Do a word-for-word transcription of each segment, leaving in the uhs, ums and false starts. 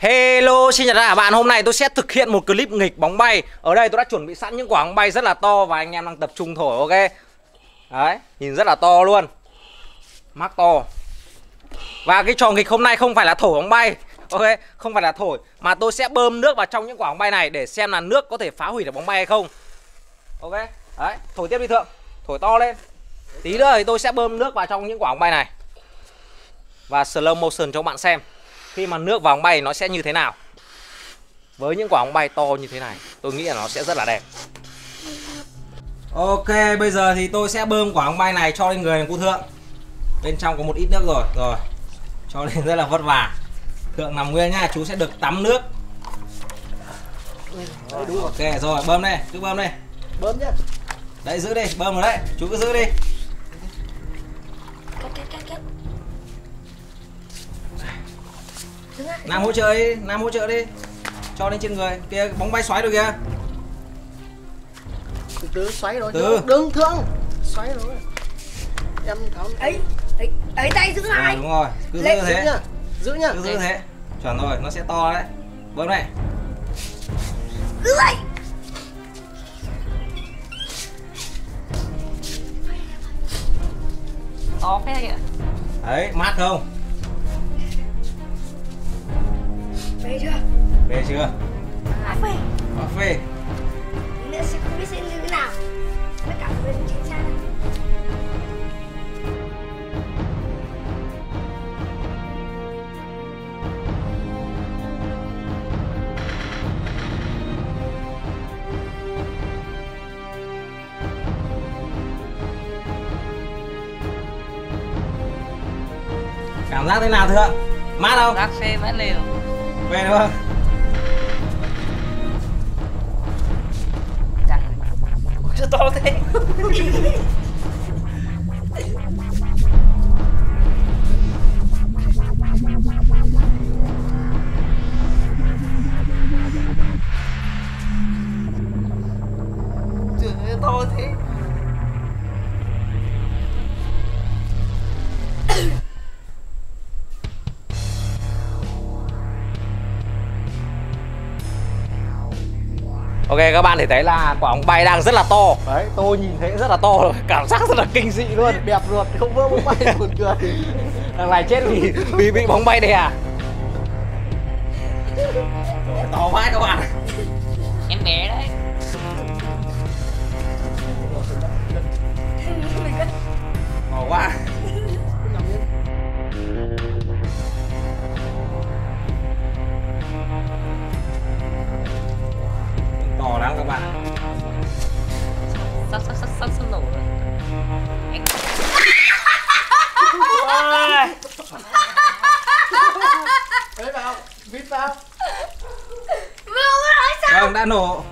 Hello, xin chào tất cả các bạn. Hôm nay tôi sẽ thực hiện một clip nghịch bóng bay. Ở đây tôi đã chuẩn bị sẵn những quả bóng bay rất là to và anh em đang tập trung thổi, ok. Đấy, nhìn rất là to luôn. Mắc to. Và cái trò nghịch hôm nay không phải là thổi bóng bay, ok, không phải là thổi, mà tôi sẽ bơm nước vào trong những quả bóng bay này để xem là nước có thể phá hủy được bóng bay hay không. Ok, đấy, thổi tiếp đi Thượng. Thổi to lên. Tí nữa thì tôi sẽ bơm nước vào trong những quả bóng bay này và slow motion cho các bạn xem khi mà nước vào bóng bay nó sẽ như thế nào. Với những quả bóng bay to như thế này, tôi nghĩ là nó sẽ rất là đẹp. Ok, bây giờ thì tôi sẽ bơm quả bóng bay này cho lên người của cô Thượng. Bên trong có một ít nước rồi, rồi cho lên rất là vất vả. Thượng nằm nguyên nhá, chú sẽ được tắm nước. Đấy, đúng rồi. Ok rồi, bơm đây, cứ bơm đây. Bơm nhá. Đấy, giữ đi, bơm rồi đấy, chú cứ giữ đi. Nam hỗ trợ đi, Nam hỗ trợ đi. Cho lên trên người, kia bóng bay xoáy rồi kìa. Từ từ xoáy rồi, từ đừng Thượng. Xoáy rồi. Em tháo ấy, ấy, ấy tay giữ lại. À, đúng rồi, cứ giữ Lệ, thế. giữ nhá. Giữ nhá. Cứ giữ thế. Chuẩn rồi, nó sẽ to đấy. Bơm này. Giữ lại. To phết kìa. Đấy, mát không? Về chưa? Về chưa? À, về. Cà phê. Tí nữa sẽ không biết sẽ như thế nào. Tất cả bên trên xa đây. Cảm giác thế nào Thượng? Mát không? Giác phê vẫn liều. Về đúng không? Chẳng cho to thế. Trời ơi, to thế. Ok, các bạn thể thấy là quả bóng bay đang rất là to. Đấy, tôi nhìn thấy rất là to rồi, cảm giác rất là kinh dị luôn. đẹp ruột, không vỡ bóng bay buồn cười. Thằng này chết vì vì bị bóng bay đè. To vãi các bạn. Em bé đấy. To quá. To lắm các bạn. Sắp sắp sắp sắp sắp nổ rồi. Em... Đấy vào, vít vào. Vừa mới nói sao? Vâng, đã nổ.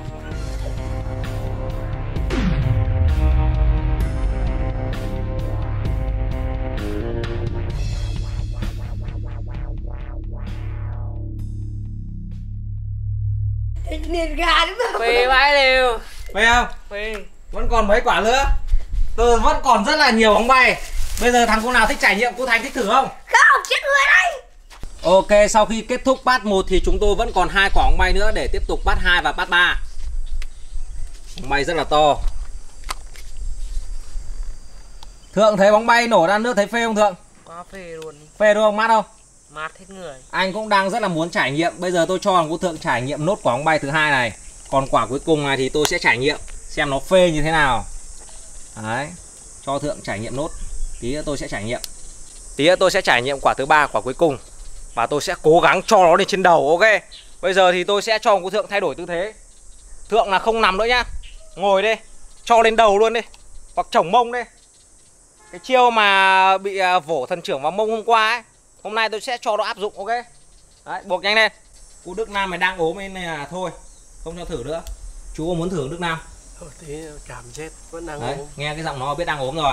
Liền gà đúng không? Phê vãi liều. Phải không? Phê. Vẫn còn mấy quả nữa. Tôi vẫn còn rất là nhiều bóng bay. Bây giờ thằng cô nào thích trải nghiệm, cô Thành thích thử không? Không, chết người đây. Ok, sau khi kết thúc part một thì chúng tôi vẫn còn hai quả bóng bay nữa để tiếp tục part hai và part ba. Bóng bay rất là to. Thượng thấy bóng bay nổ ra nước thấy phê không Thượng? Quá phê luôn. Phê đúng không? Mát không? Mát hết người. Anh cũng đang rất là muốn trải nghiệm. Bây giờ tôi cho thằng cô Thượng trải nghiệm nốt quả bóng bay thứ hai này. Còn quả cuối cùng này thì tôi sẽ trải nghiệm xem nó phê như thế nào. Đấy, cho Thượng trải nghiệm nốt. Tí nữa tôi sẽ trải nghiệm. Tí nữa tôi sẽ trải nghiệm quả thứ ba, quả cuối cùng. Và tôi sẽ cố gắng cho nó lên trên đầu, ok. Bây giờ thì tôi sẽ cho cô Thượng thay đổi tư thế. Thượng là không nằm nữa nhá. Ngồi đi, cho lên đầu luôn đi. Hoặc chổng mông đi. Cái chiêu mà bị vỗ thần trưởng vào mông hôm qua ấy, hôm nay tôi sẽ cho nó áp dụng, ok. Đấy, buộc nhanh lên. Cô Đức Nam mày đang ốm nên là thôi, không cho thử nữa. Chú có muốn thử Đức Nam? Thôi thế cảm chết, vẫn đang Đấy, ốm. nghe cái giọng nó biết đang ốm rồi.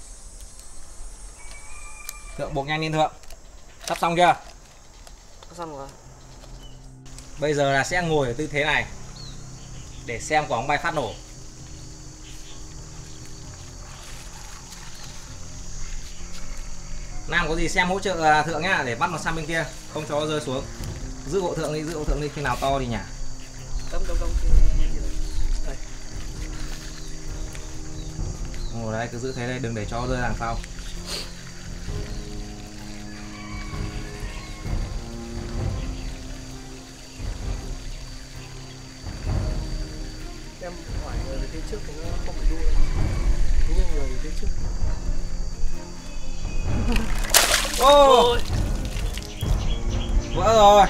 Thượng buộc nhanh lên Thượng. Sắp xong chưa? Xong rồi. Bây giờ là sẽ ngồi ở tư thế này để xem quả bóng bay phát nổ. Nam có gì xem hỗ trợ Thượng nhá, để bắt nó sang bên kia, không cho nó rơi xuống. Giữ hộ thượng đi, giữ hộ thượng đi, khi nào to thì nhả. Cấm cấm cấm. Đây. Ngồi đấy, cứ giữ thế đây, đừng để cho rơi đằng sau. Em hỏi người về phía trước thì nó không bị đua. Thế nhưng người về phía trước. Ô! Vỡ rồi.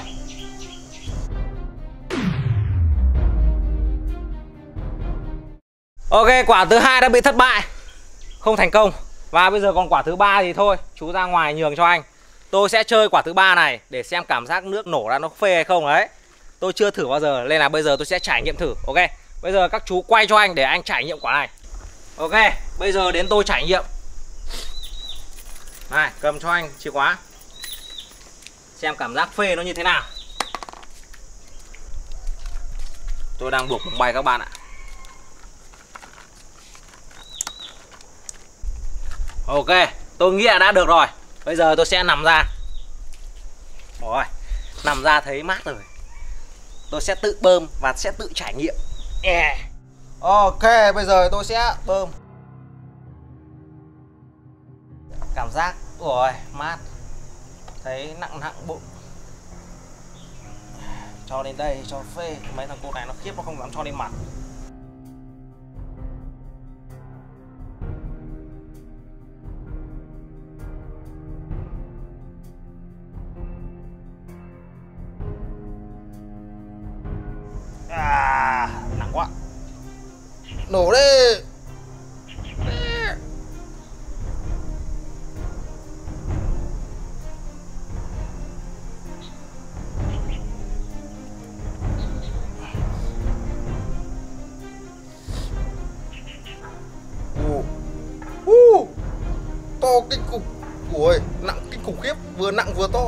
Ok, quả thứ hai đã bị thất bại, không thành công. Và bây giờ còn quả thứ ba thì thôi, chú ra ngoài nhường cho anh. Tôi sẽ chơi quả thứ ba này để xem cảm giác nước nổ ra nó phê hay không đấy. Tôi chưa thử bao giờ nên là bây giờ tôi sẽ trải nghiệm thử. Ok, bây giờ các chú quay cho anh để anh trải nghiệm quả này. Ok, bây giờ đến tôi trải nghiệm. Này, cầm cho anh chìa khóa, xem cảm giác phê nó như thế nào. Tôi đang buộc bóng bay các bạn ạ. Ok, tôi nghĩ là đã được rồi. Bây giờ tôi sẽ nằm ra. Rồi, nằm ra thấy mát rồi. Tôi sẽ tự bơm và sẽ tự trải nghiệm. Yeah. Ok, bây giờ tôi sẽ bơm. Cảm giác, ôi, mát. Thấy nặng nặng bụng. Cho đến đây cho phê. Mấy thằng cô này nó khiếp, nó không dám cho lên mặt. À, nặng quá. Nổ đi. Uh, to kinh khủng. Ui, nặng kinh khủng khiếp. Vừa nặng vừa to.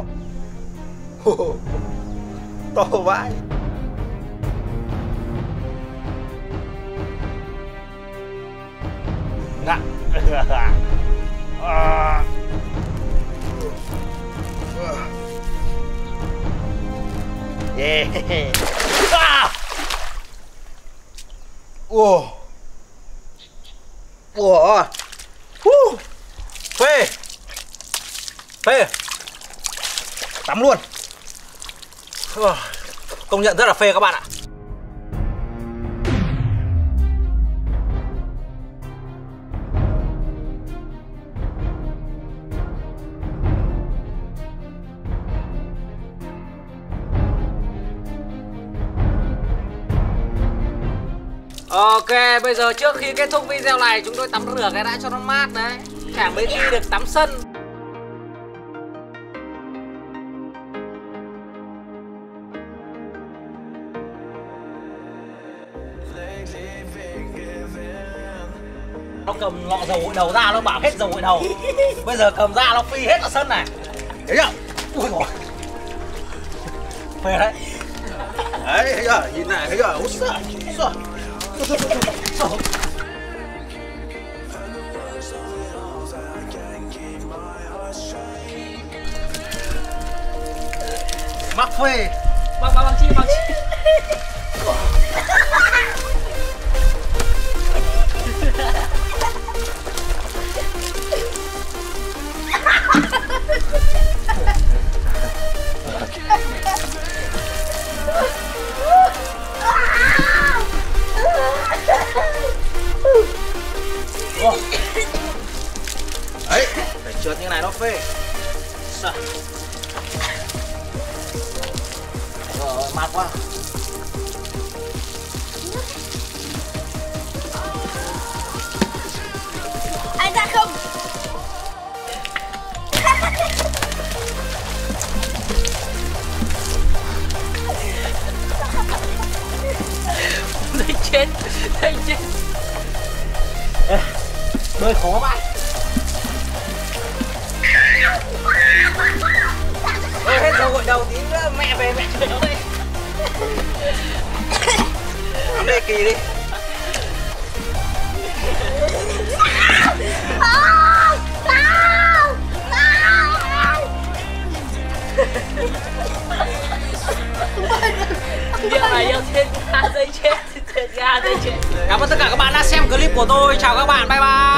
To vãi. Nặng. À. Yeah. À. Ủa. Ủa. Uh. Phê. Phê. Tắm luôn. Công nhận rất là phê các bạn ạ. Ok, bây giờ trước khi kết thúc video này chúng tôi tắm rửa cái đã cho nó mát đấy. Chẳng mấy khi được tắm sân. Nó cầm ngọ dầu gội đầu ra nó bảo hết dầu gội đầu. Bây giờ cầm ra nó phi hết vào sân này. Thấy chưa? Ui rồi. Phê đấy. Đấy, thấy chưa? Nhìn này, thấy chưa? Úi giời, úi giời. Mắc phê. Bằng bằng chi bằng chi. Đấy, phải trượt như này nó phê. Sao? Ờ, mát quá. Anh ra không? Thầy chết, thầy chết. Bơi khó vậy. Ôi, hết dầu gội đầu tí nữa mẹ về mẹ chơi nó đi. Nắm đây kỳ đi. Không bơi được. Không Nhưng mà bơi được. yêu thiên ga dây chết, thiên ga dây chết. Cảm ơn tất cả các bạn đã xem clip của tôi. Chào các bạn, bye bye.